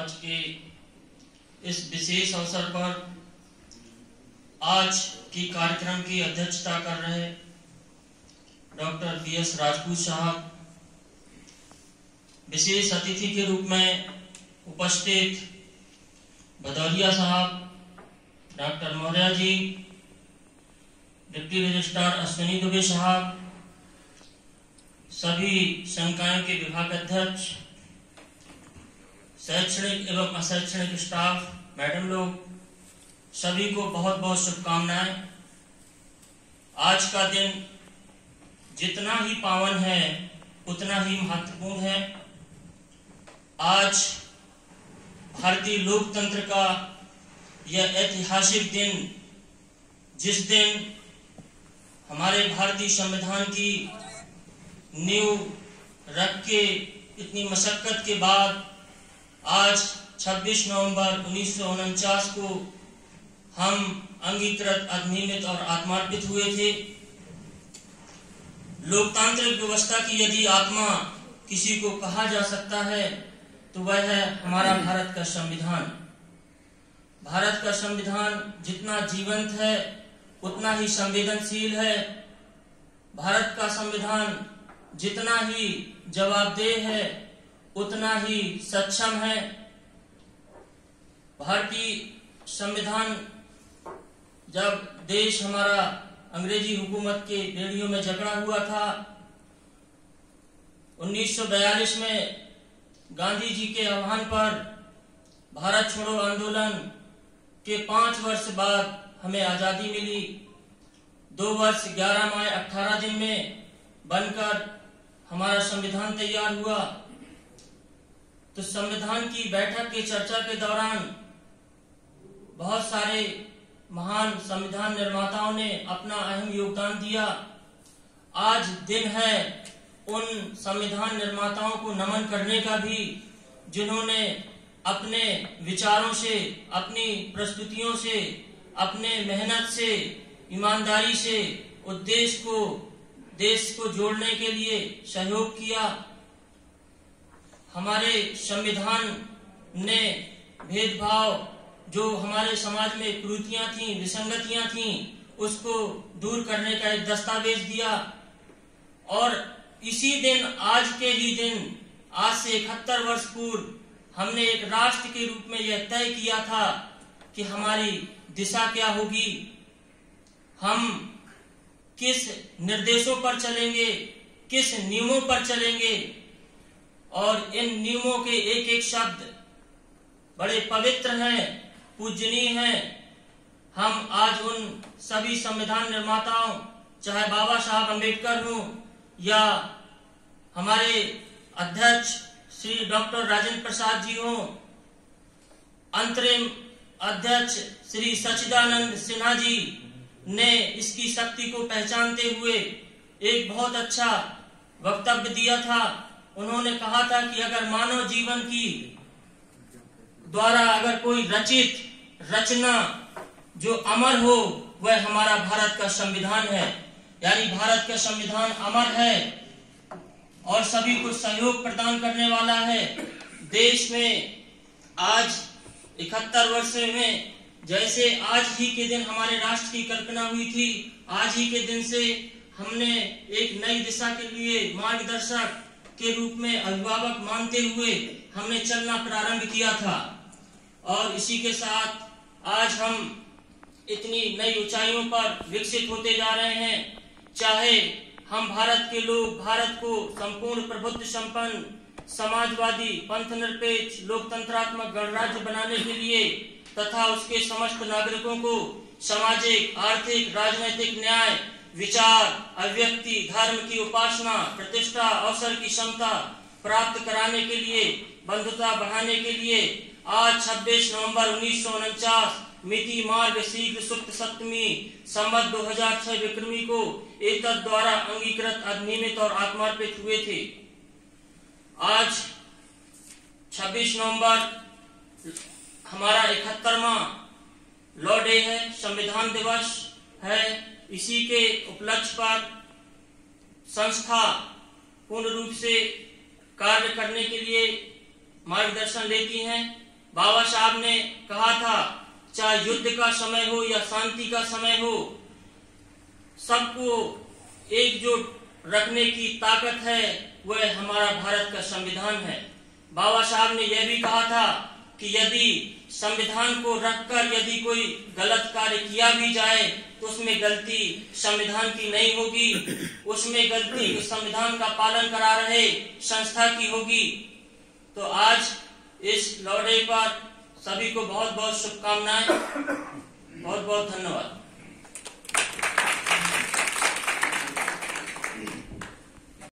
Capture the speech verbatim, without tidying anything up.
आज के इस विशेष अवसर पर आज की कार्यक्रम की अध्यक्षता कर रहे डॉक्टर बी एस राजपूत साहब, विशेष अतिथि के रूप में उपस्थित भदौरिया साहब, doctor Maurya ji, deputy registrar Ashwini Dubey साहब, सभी संकायों के विभाग अध्यक्ष, शैक्षणिक एवं अशैक्षणिक स्टाफ, मैडम लोग, सभी को बहुत बहुत शुभकामनाएं। आज का दिन जितना ही पावन है उतना ही महत्वपूर्ण है। आज भारतीय लोकतंत्र का यह ऐतिहासिक दिन, जिस दिन हमारे भारतीय संविधान की नींव रख के इतनी मशक्कत के बाद आज छब्बीस नवंबर उन्नीस सौ उनचास को हम अंगीकृत, अधिनियमित और आत्मार्पित हुए थे। लोकतांत्रिक व्यवस्था की यदि आत्मा किसी को कहा जा सकता है तो वह है हमारा भारत का संविधान। भारत का संविधान जितना जीवंत है उतना ही संवेदनशील है। भारत का संविधान जितना ही जवाबदेह है उतना ही सक्षम है। भारतीय संविधान, जब देश हमारा अंग्रेजी हुकूमत के बेड़ियों में जकड़ा हुआ था, उन्नीस सौ बयालीस में गांधी जी के आह्वान पर भारत छोड़ो आंदोलन के पांच वर्ष बाद हमें आजादी मिली। दो वर्ष ग्यारह माह अठारह दिन में बनकर हमारा संविधान तैयार हुआ। तो संविधान की बैठक की चर्चा के दौरान बहुत सारे महान संविधान निर्माताओं ने अपना अहम योगदान दिया। आज दिन है उन संविधान निर्माताओं को नमन करने का भी, जिन्होंने अपने विचारों से, अपनी प्रस्तुतियों से, अपने मेहनत से, ईमानदारी से उद्देश्य को, देश को जोड़ने के लिए सहयोग किया। हमारे संविधान ने भेदभाव, जो हमारे समाज में कुरीतियां थी, विसंगतियां थी, उसको दूर करने का एक दस्तावेज दिया। और इसी दिन, आज के ही दिन, आज से इकहत्तर वर्ष पूर्व हमने एक राष्ट्र के रूप में यह तय किया था कि हमारी दिशा क्या होगी, हम किस निर्देशों पर चलेंगे, किस नियमों पर चलेंगे। और इन नियमों के एक एक शब्द बड़े पवित्र हैं, पूजनीय हैं। हम आज उन सभी संविधान निर्माताओं, चाहे बाबा साहब अम्बेडकर हों या हमारे अध्यक्ष श्री डॉक्टर राजेंद्र प्रसाद जी हों, अंतरिम अध्यक्ष श्री सच्चिदानंद सिन्हा जी ने इसकी शक्ति को पहचानते हुए एक बहुत अच्छा वक्तव्य दिया था। उन्होंने कहा था कि अगर मानव जीवन की द्वारा अगर कोई रचित रचना जो अमर हो, वह हमारा भारत का संविधान है। यानी भारत का संविधान अमर है और सभी को सहयोग प्रदान करने वाला है। देश में आज इकहत्तर वर्ष में, जैसे आज ही के दिन हमारे राष्ट्र की कल्पना हुई थी, आज ही के दिन से हमने एक नई दिशा के लिए मार्गदर्शक के रूप में अभिभावक मानते हुए हमने चलना प्रारंभ किया था। और इसी के साथ आज हम इतनी नई ऊंचाइयों पर विकसित होते जा रहे हैं। चाहे हम भारत के लोग भारत को संपूर्ण प्रभुत्व संपन्न, समाजवादी, पंथ निरपेक्ष, लोकतंत्रात्मक गणराज्य बनाने के लिए तथा उसके समस्त नागरिकों को सामाजिक, आर्थिक, राजनीतिक न्याय, विचार, अभिव्यक्ति, धर्म की उपासना, प्रतिष्ठा, अवसर की क्षमता प्राप्त कराने के लिए, बंधुता बढ़ाने के लिए आज छब्बीस नवंबर उन्नीस सौ उनचास मिति मार्ग शीघ्र सुप्त सप्तमी संवत दो हजार छह विक्रमी को एतद द्वारा अंगीकृत, अधिनियमित और आत्मार्पित हुए थे। आज छब्बीस नवंबर हमारा इकहत्तरवां लॉ डे है, संविधान दिवस है। इसी के उपलक्ष्य पर संस्था पूर्ण रूप से कार्य करने के लिए मार्गदर्शन लेती हैं। बाबा साहब ने कहा था, चाहे युद्ध का समय हो या शांति का समय हो, सबको एकजुट रखने की ताकत है, वह हमारा भारत का संविधान है। बाबा साहब ने यह भी कहा था कि यदि संविधान को रखकर यदि कोई गलत कार्य किया भी जाए तो उसमें गलती संविधान की नहीं होगी, उसमें गलती संविधान का पालन करा रहे संस्था की होगी। तो आज इस लौ डे पर सभी को बहुत बहुत शुभकामनाएं, बहुत बहुत धन्यवाद।